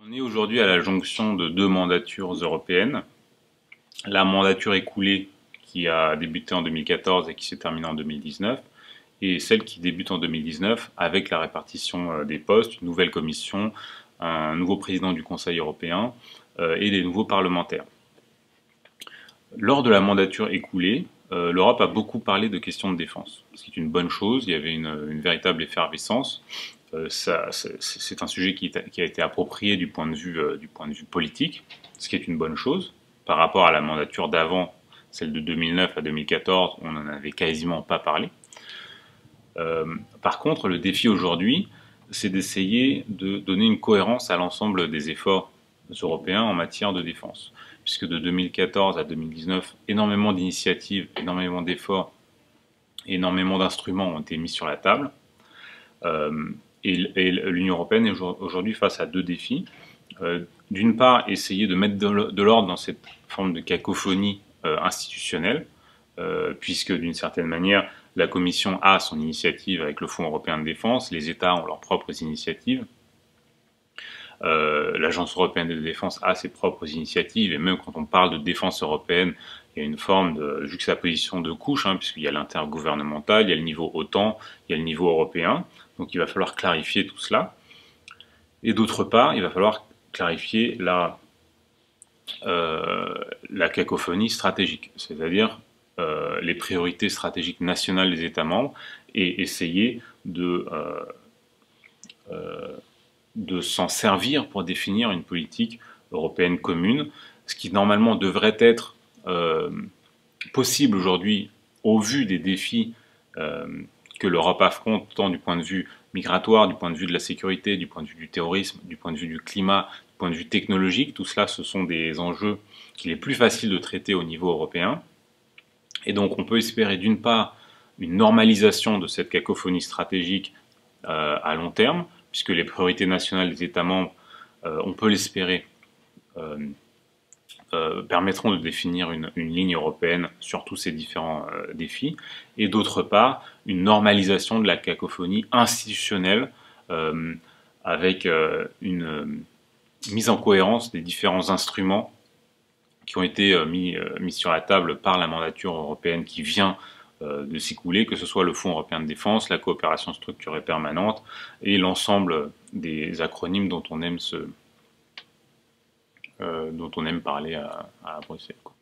On est aujourd'hui à la jonction de deux mandatures européennes. La mandature écoulée qui a débuté en 2014 et qui s'est terminée en 2019, et celle qui débute en 2019 avec la répartition des postes, une nouvelle commission, un nouveau président du Conseil européen et des nouveaux parlementaires. Lors de la mandature écoulée, l'Europe a beaucoup parlé de questions de défense, ce qui est une bonne chose. Il y avait une véritable effervescence. C'est un sujet qui a été approprié du point de vue politique, ce qui est une bonne chose. Par rapport à la mandature d'avant, celle de 2009 à 2014, on n'en avait quasiment pas parlé. Par contre, le défi aujourd'hui, c'est d'essayer de donner une cohérence à l'ensemble des efforts européens en matière de défense. Puisque de 2014 à 2019, énormément d'initiatives, énormément d'efforts, énormément d'instruments ont été mis sur la table. Et l'Union européenne est aujourd'hui face à deux défis. D'une part, essayer de mettre de l'ordre dans cette forme de cacophonie institutionnelle, puisque d'une certaine manière, la Commission a son initiative avec le Fonds européen de défense, les États ont leurs propres initiatives, l'Agence européenne de défense a ses propres initiatives, et même quand on parle de défense européenne, il y a une forme de juxtaposition de couches, puisqu'il y a l'intergouvernemental, il y a le niveau OTAN, il y a le niveau européen, donc il va falloir clarifier tout cela. Et d'autre part, il va falloir clarifier la cacophonie stratégique, c'est-à-dire les priorités stratégiques nationales des États membres, et essayer de s'en servir pour définir une politique européenne commune, ce qui normalement devrait être possible aujourd'hui au vu des défis que l'Europe affronte, tant du point de vue migratoire, du point de vue de la sécurité, du point de vue du terrorisme, du point de vue du climat, du point de vue technologique. Tout cela, ce sont des enjeux qu'il est plus facile de traiter au niveau européen. Et donc on peut espérer d'une part une normalisation de cette cacophonie stratégique à long terme, puisque les priorités nationales des États membres, on peut l'espérer, permettront de définir une ligne européenne sur tous ces différents défis, et d'autre part, une normalisation de la cacophonie institutionnelle avec une mise en cohérence des différents instruments qui ont été mis sur la table par la mandature européenne qui vient de s'écouler, que ce soit le Fonds européen de défense, la coopération structurée permanente et l'ensemble des acronymes dont on aime parler à Bruxelles, quoi.